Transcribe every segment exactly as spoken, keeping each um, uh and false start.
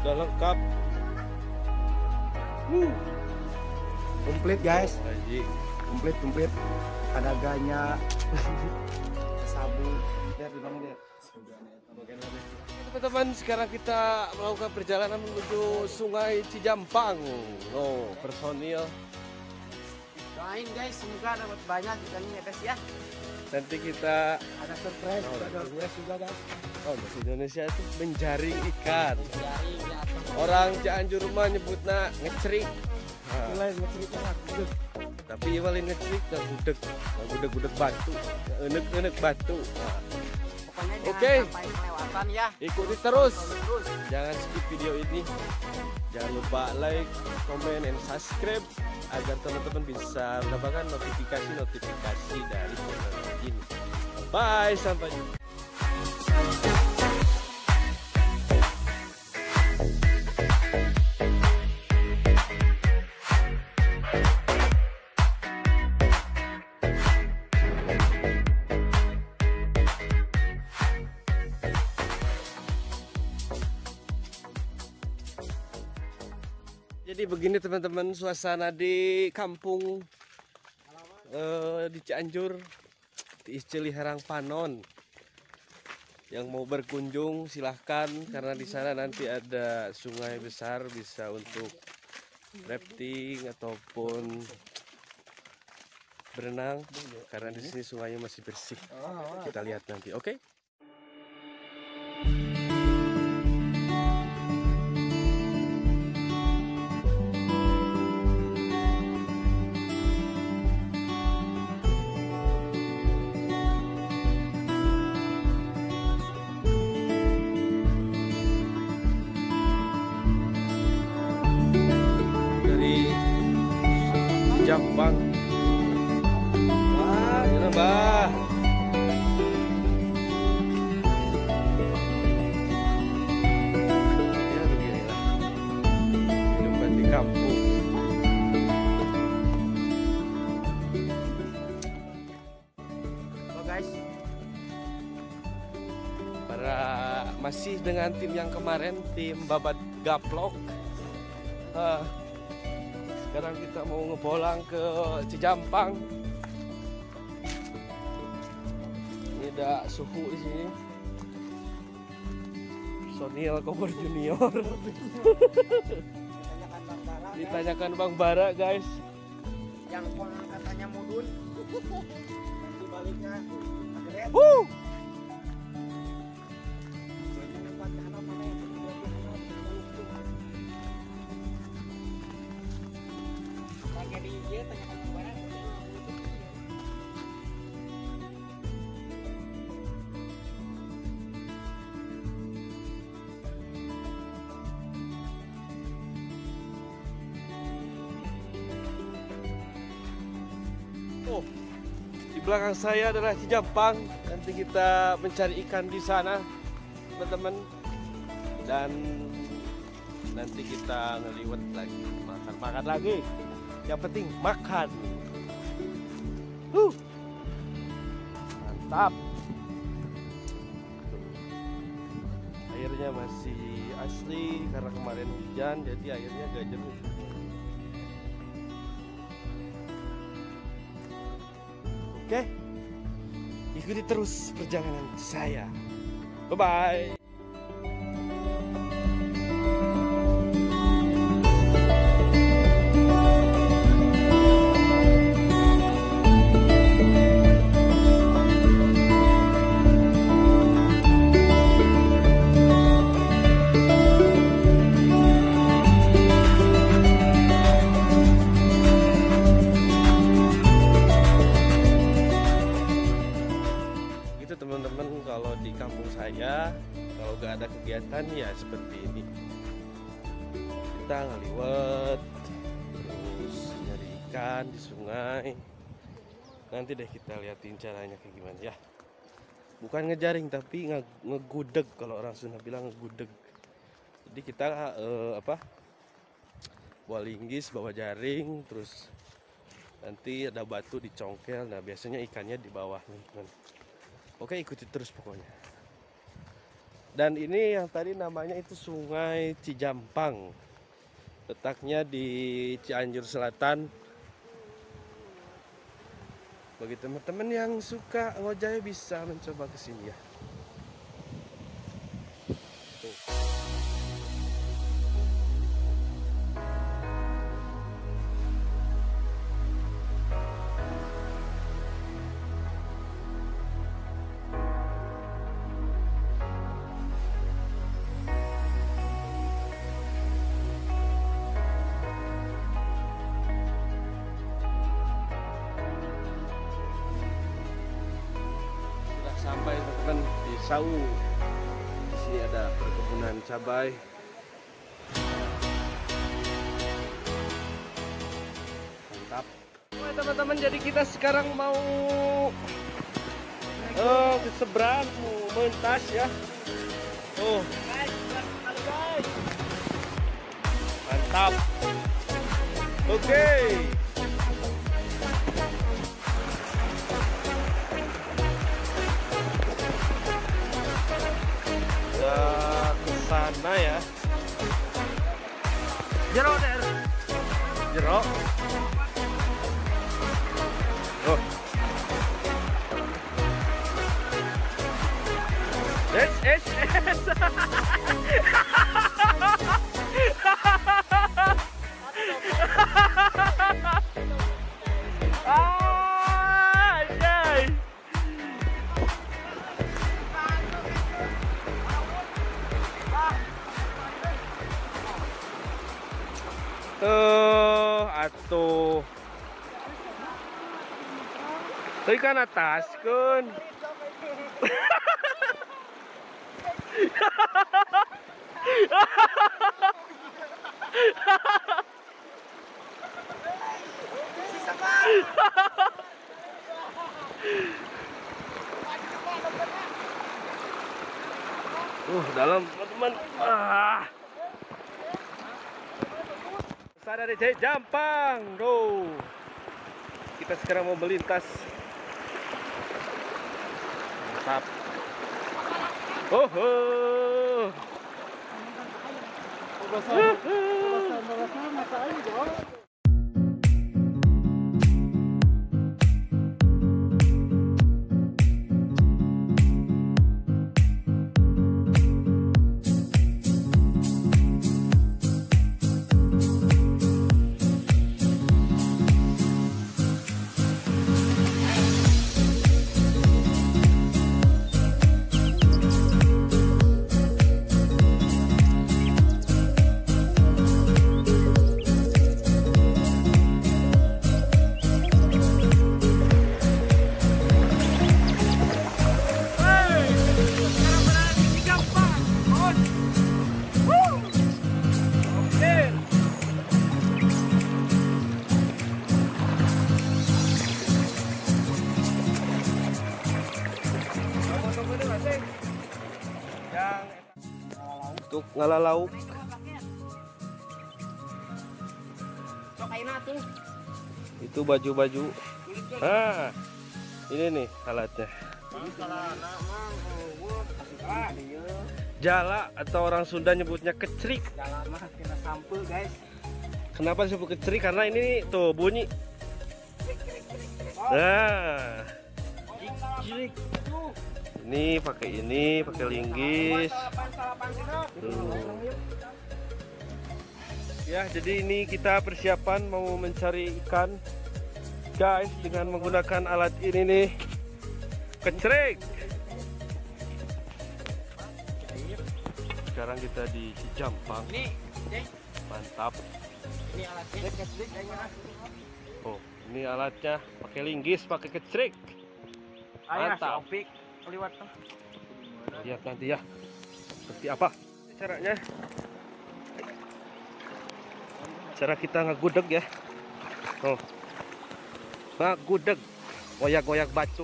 sudah lengkap. Uh. Komplit guys. Haji. Komplit komplit. Ada ganya. Sabu. Lihat di mana dia? Teman-teman, sekarang kita melakukan perjalanan menuju Sungai Cijampang. Oh, personil. Doain guys, semoga dapat banyak ikannya ya guys ya. Nanti kita Ada surprise, Oh, ada surprise juga guys. oh, bahasa Indonesia itu menjaring ikan. Jari di atas. Orang Cianjur mah nyebutna ngecerik. Nah, Mulai ngecerita lagi. tapi paling ngecerik dan gudeg, nah, gudeg-gudeg batu, enek-enek batu. Nah, Pokoknya jangan Oke. sampai kelewatan ya. ikuti terus. Terus. Jangan skip video ini. Jangan lupa like, comment, and subscribe agar teman-teman bisa mendapatkan notifikasi-notifikasi dari channel ini. Bye, sampai jumpa. Jadi begini teman-teman, suasana di kampung eh, di Cianjur di Ciliherang Panon. Yang mau berkunjung silahkan, karena di sana nanti ada sungai besar, bisa untuk rafting ataupun berenang, karena di sini sungainya masih bersih. Kita lihat nanti, oke? Jampang. Wah, gimana, Mbah? Ya beginilah kehidupan di kampung. Oh guys. Para masih dengan tim yang kemarin, tim babat gaplok. Ah, sekarang kita mau ngebolang ke Cijampang. Ini ada suhu di sini. Personil Kobor Junior. Ditanyakan Bang Bara. guys. Ditanyakan Bang Bara, guys. Yang pengangkatannya mudun. Nanti baliknya agret. Wuh. Oh, di belakang saya adalah Cijampang. Nanti kita mencari ikan di sana, teman-teman. Dan nanti kita ngeliwat lagi, makan-makan lagi. Yang penting makan. Huh. Mantap. Airnya masih asli karena kemarin hujan, jadi airnya gak jernih. Oke, ikuti terus perjalanan saya. Bye-bye. Teman-teman, kalau di kampung saya, kalau gak ada kegiatan ya seperti ini, kita ngeliwet terus nyari ikan di sungai. Nanti deh kita liatin caranya kayak gimana ya, bukan ngejaring tapi nge ngegudeg, kalau orang Sunda bilang ngegudeg. Jadi kita eh, apa bawa linggis, bawa jaring, terus nanti ada batu dicongkel. Nah biasanya ikannya di bawah, teman-teman. Oke, ikuti terus pokoknya. Dan ini yang tadi namanya itu Sungai Cijampang, letaknya di Cianjur Selatan. Bagi teman-teman yang suka ngojek bisa mencoba ke sini ya. Tuh. Sampai teman-teman di Sau. Di sini ada perkebunan cabai. Mantap. Oke teman-teman, jadi kita sekarang mau oh, ke seberang mau mentas ya. Oh. Mantap. Oke. Okay. Ke sana ya. Jero der. Jero. Oh. Es es es. Ah, jai. Tuh, atuh. Tapi kan atas kun. Uh, dalam teman-teman. Ah. Dari Cijampang, tuh. Kita sekarang mau melintas. Mantap. Oh, oh. Untuk ngalalauk. Itu baju-baju. Ah, ini nih alatnya. Jala atau orang Sunda nyebutnya kecrik. Jala mah kena sampul guys. Kenapa disebut kecrik? Karena ini tuh bunyi. Nah, kecrik. Ini pakai ini, pakai linggis. Hmm. Ya, jadi ini kita persiapan mau mencari ikan, guys, dengan menggunakan alat ini nih, kecrik. Sekarang kita di Cijampang. Mantap. Ini alatnya kecrik. Oh, ini alatnya pakai linggis, pakai kecrik. Mantap. Liwat tuh. Lihat nanti ya seperti apa caranya. Cara kita ngegudeg ya. Oh, ngegudeg, goyak-goyak batu.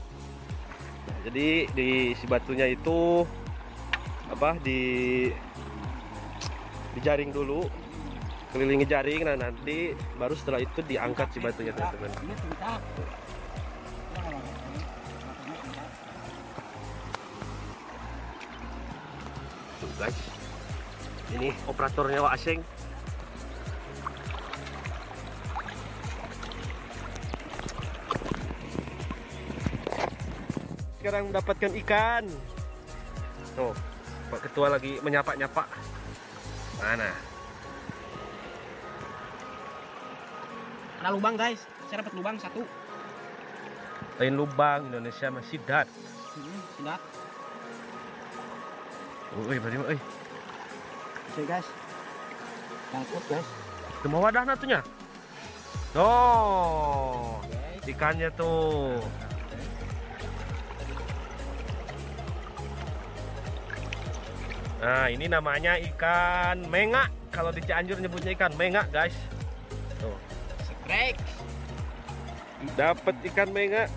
Jadi di si batunya itu apa di dijaring dulu, kelilingi jaring. Nah nanti baru setelah itu diangkat si batunya teman-teman. guys. Ini operatornya Wak Aseng. Sekarang mendapatkan ikan. Tuh, Pak Ketua lagi menyapa-nyapa. Mana? Ada lubang guys, saya dapat lubang satu. Lain lubang, Indonesia masih dat. Hmm, sudah. Oi, bari oi. Oke guys. Tangkut guys. Cuma wadah natunya. Tuh, ikannya tuh. Nah, ini namanya ikan menga. Kalau di Cianjur nyebutnya ikan menga, guys. Tuh. Sekrek. Dapat ikan menga.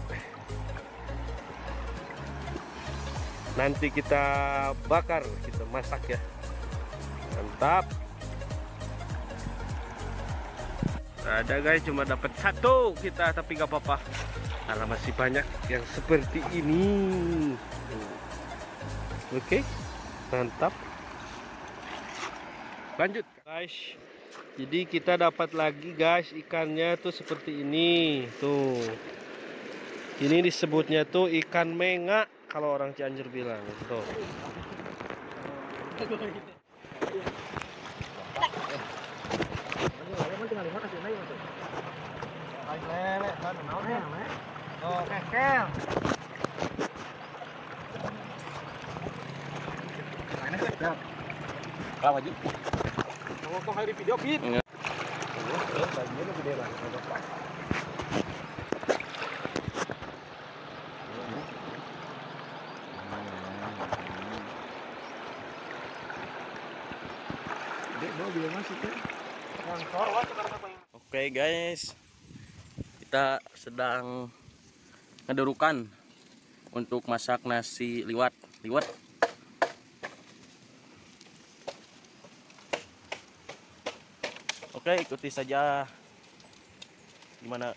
Nanti kita bakar, kita masak ya. Mantap. Ada guys, cuma dapat satu kita, tapi gak apa-apa. Karena masih banyak yang seperti ini. Oke. Mantap. Lanjut guys. Jadi kita dapat lagi guys, ikannya tuh seperti ini. Tuh. Ini disebutnya tuh ikan menga kalau orang Cianjur bilang. Tuh. Oh, kekel. Kalau aja. Ngomong hari video fit. Oke guys, kita sedang ngedurukan untuk masak nasi liwet. Liwet. Oke, ikuti saja gimana.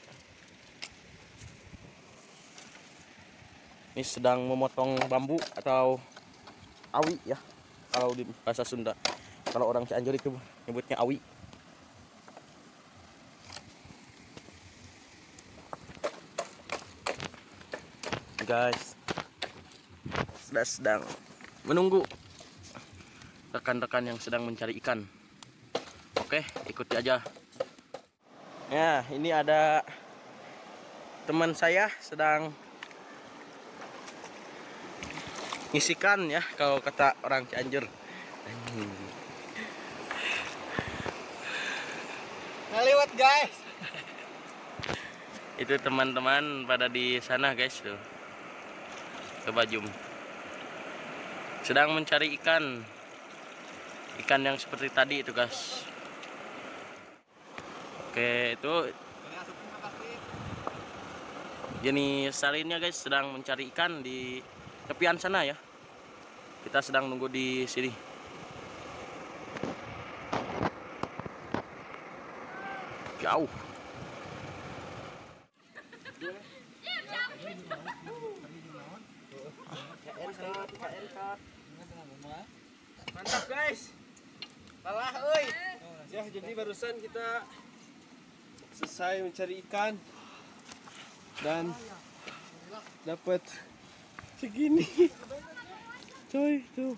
Ini sedang memotong bambu atau awi ya, kalau di bahasa Sunda. Kalau orang Cianjur itu nyebutnya awi. Guys, sudah sedang menunggu rekan-rekan yang sedang mencari ikan. Oke, ikuti aja. Ya, ini ada teman saya sedang ngisikan ya, kalau kata orang Cianjur. Ngeliwat guys. Itu teman-teman pada di sana guys tuh. Coba zoom. Sedang mencari ikan. Ikan yang seperti tadi itu guys. Oke, itu Jenny Salinnya guys sedang mencari ikan di tepian sana ya. Kita sedang nunggu di sini. Jauh. Mantap guys. Lelah euy. Ya, jadi barusan kita selesai mencari ikan dan dapat segini. Coy, tuh.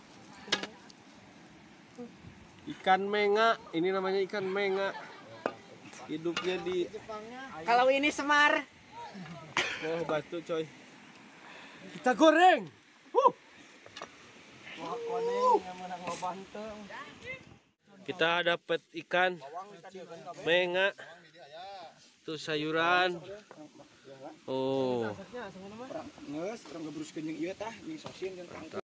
Ikan menga, ini namanya ikan menga. Hidupnya di Kalau ini semar. bawah batu, coy. Kita goreng. Huh. Kita dapat ikan menga. Tuh sayuran. Oh. Nges, orang gebruskeun jeung ieu tah, ning sosin jeung